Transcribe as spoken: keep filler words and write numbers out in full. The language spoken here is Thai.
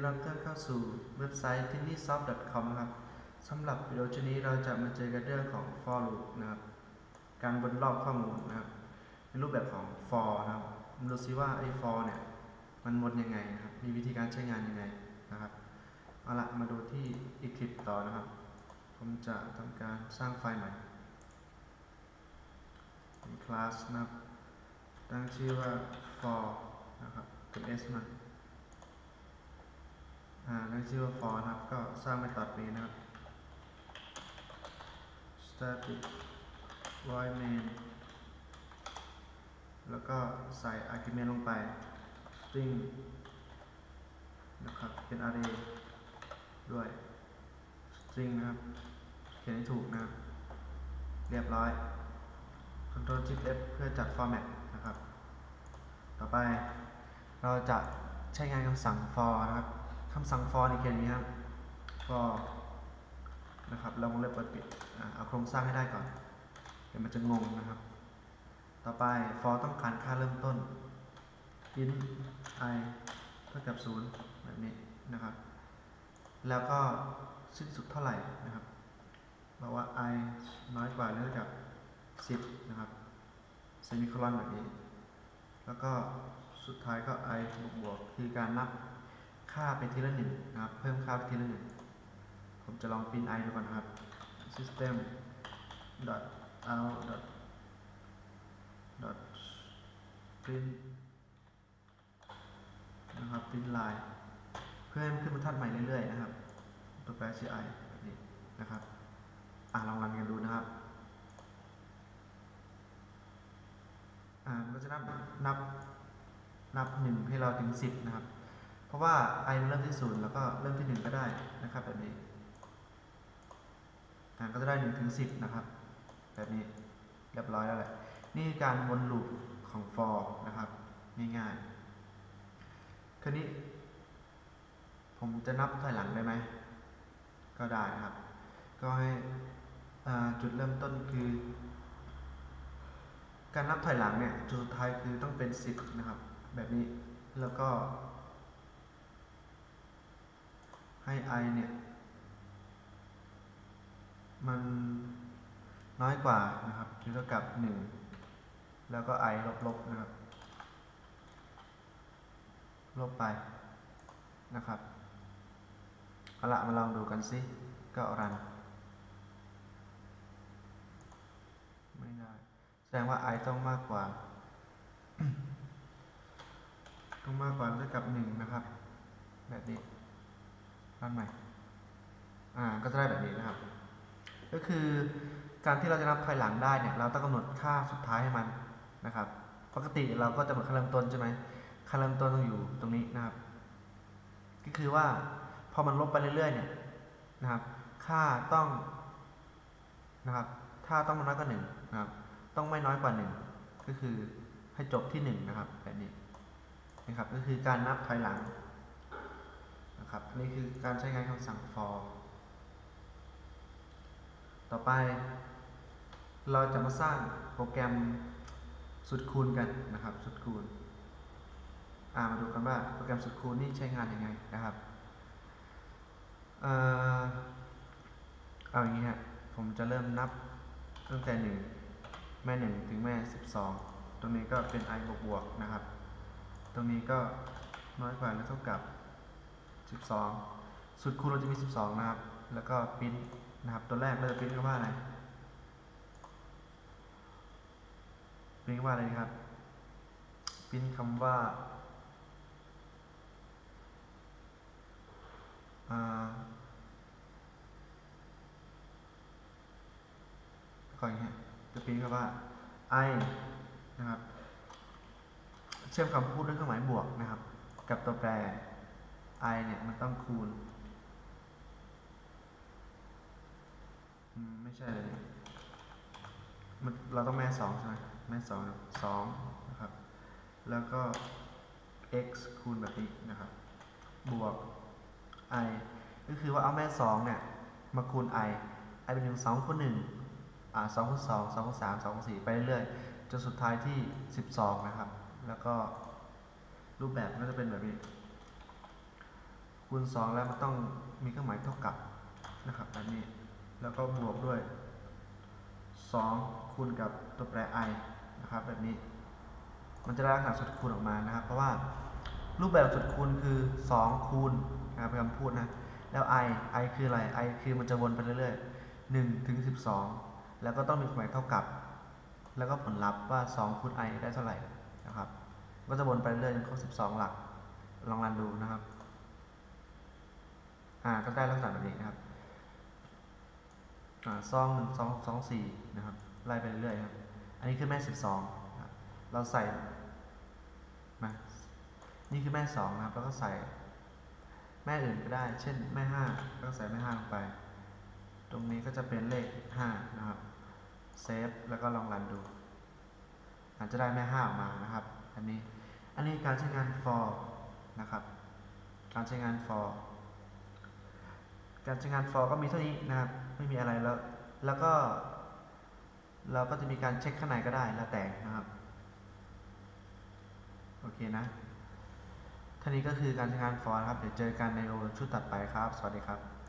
รับท่านเข้าสู่เว็บไซต์ ทินนี่ซอฟต์ ดอท คอม นะครับสำหรับวิดีโอชุดนี้เราจะมาเจอกันเรื่องของ for loop นะครับการวนรอบข้อมูลนะครับในรูปแบบของ for นะครับมาดูซิว่าไอ้ for เนี่ยมันวนยังไงนะครับมีวิธีการใช้งานยังไงนะครับเอาละมาดูที่ Eclipse ต่อนะครับผมจะทำการสร้างไฟล์ใหม่เป็นคลาสนะครับตั้งชื่อว่า for นะครับเป็น s มันอ่าตั้งชื่อว่า for นะครับก็สร้างเมธอดนี้นะครับ static void main แล้วก็ใส่ argument ลงไป string นะครับเป็น array ด้วย string นะครับเขียนให้ถูกนะครับเรียบร้อย control shift F เพื่อจัด format นะครับต่อไปเราจะใช้งานคำสั่ง for นะครับคำสั่ง for ในเขียนนี้ครับ for นะครับเราวงเล็บเปิดปิดเอาโครงสร้างให้ได้ก่อนเดี๋ยวมันจะงงนะครับต่อไป for ต้องการค่าเริ่มต้น int i เท่ากับศูนย์แบบนี้นะครับแล้วก็สิ้นสุดเท่าไหร่นะครับบอกว่า i น้อยกว่าหรือเท่ากับสิบนะครับเซมิโคลอนแบบนี้แล้วก็สุดท้ายก็ i บวกบวกคือการนับค่าไปทีละหนึ่งนะครับเพิ่มค่าไปทีละหนึ่งผมจะลองพิมพ์ i ดูก่อนครับ system dot out dot dot print นะครับ print line เพื่อให้มันขึ้นบรรทัดใหม่เรื่อยๆนะครับตัวแปรชื่อ i แบบนี้นะครับอ่ะลองรันกันดูนะครับอ่ามันก็จะนับนับนับหนึ่งให้เราถึงสิบนะครับเพราะว่า i มันเริ่มที่ศูนย์แล้วก็เริ่มที่หนึ่งก็ได้นะครับแบบนี้อ่าก็จะได้หนึ่งถึงสิบนะครับแบบนี้เรียบร้อยแล้วแหละนี่คือการวนลูปของ for นะครับง่ายๆคราวนี้ผมจะนับถอยหลังได้ไหมก็ได้ครับก็ให้จุดเริ่มต้นคือการนับถอยหลังเนี่ยจุดสุดท้ายคือต้องเป็นสิบนะครับแบบนี้แล้วก็ให้ i เนี่ยมันน้อยกว่านะครับหรือเท่ากับหนึ่งแล้วก็ i ลบๆนะครับลบไปนะครับเอาละมาลองดูกันสิก็รันไม่ได้แสดงว่า i ต้องมากกว่า ต้องมากกว่าเท่ากับหนึ่งนะครับแบบนี้รันใหม่อ่าก็จะได้แบบนี้นะครับก็คือการที่เราจะนับถอยหลังได้เนี่ยเราต้องกำหนดค่าสุดท้ายให้มันนะครับปกติเราก็จะกำหนดค่าเริ่มต้นใช่ไหมค่าเริ่มต้นต้องอยู่ตรงนี้นะครับก็คือว่าพอมันลบไปเรื่อยๆเนี่ยนะครับค่าต้องนะครับถ้าต้องน้อยกว่าหนึ่งนะครับต้องไม่น้อยกว่าหนึ่งก็คือให้จบที่หนึ่งนะครับแบบนี้นะครับก็คือการนับถอยหลังนะครับอันนี้คือการใช้งานคำสั่ง for ต่อไปเราจะมาสร้างโปรแกรมสุดคูณกันนะครับสุดคูณอ่ามาดูกันว่าโปรแกรมสุดคูณนี่ใช้งานยังไงนะครับเอ่อเอาอย่างนี้ฮะผมจะเริ่มนับตั้งแต่หนึ่งแม่หนึ่งถึงแม่สิบสองตรงนี้ก็เป็น i บวกบวกนะครับตรงนี้ก็น้อยกว่าหรือเท่ากับสิบสองสุดคูณเราจะมีสิบสองนะครับแล้วก็พิมพ์นะครับตัวแรกเราจะพิมพ์คำว่าอะไรพิมพ์ว่าอะไรครับพิมพ์คำว่าอ่าก่อนอย่างเงี้ยจะพิมพ์คำว่า i นะครับเชื่อมคำพูดด้วยเครื่องหมายบวกนะครับกับตัวแปร i เนี่ยมันต้องคูณไม่ใช่เลยเราต้องแม่สองใช่ไหมแม่สองสองนะครับแล้วก็ x คูณแบบนี้นะครับบวก i ก็คือว่าเอาแม่สองเนี่ยมาคูณ i i เป็นหนึ่ง สองคูณหนึ่งอ่าสองคูณสอง สองคูณสาม สองคูณสี่ไปเรื่อยๆจนสุดท้ายที่สิบสองนะครับแล้วก็รูปแบบก็จะเป็นแบบนี้คูณสองแล้วมันต้องมีเครื่องหมายเท่ากับนะครับแบบนี้แล้วก็บวกด้วยสองคูณกับตัวแปร i นะครับแบบนี้มันจะได้ลักษณะสุดคูณออกมานะครับเพราะว่ารูปแบบสุดคูณคือสองคูณนะครับเป็นคำพูดนะแล้ว i i คืออะไร i คือมันจะวนไปเรื่อยๆหนึ่งถึงสิบสองแล้วก็ต้องมีเครื่องหมายเท่ากับแล้วก็ผลลัพธ์ว่าสองคูณ i ได้เท่าไหร่นะครับก็จะวนไปเรื่อยจนครบสิบสองหลักลองรันดูนะครับอ่าก็ได้ลักษณะแบบนี้นะครับอ่าซองหนึ่งสองสองสี่นะครับไล่ไปเรื่อยๆครับอันนี้คือแม่สิบสองนะเราใส่มานี่คือแม่สองนะครับแล้วก็ใส่แม่อื่นก็ได้เช่นแม่ห้าก็ใส่แม่ห้าลงไปตรงนี้ก็จะเป็นเลขห้านะครับเซฟแล้วก็ลองรันดูอาจจะได้แม่ห้าออกมานะครับอันนี้อันนี้การใช้งาน for นะครับการใช้งาน for การใช้งาน for ก็มีเท่านี้นะครับไม่มีอะไรแล้วแล้วก็เราก็จะมีการเช็คข้างในก็ได้แล้วแต่นะครับโอเคนะท่านี้ก็คือการใช้งาน for ครับเดี๋ยวเจอกันในโอชุดถัดไปครับสวัสดีครับ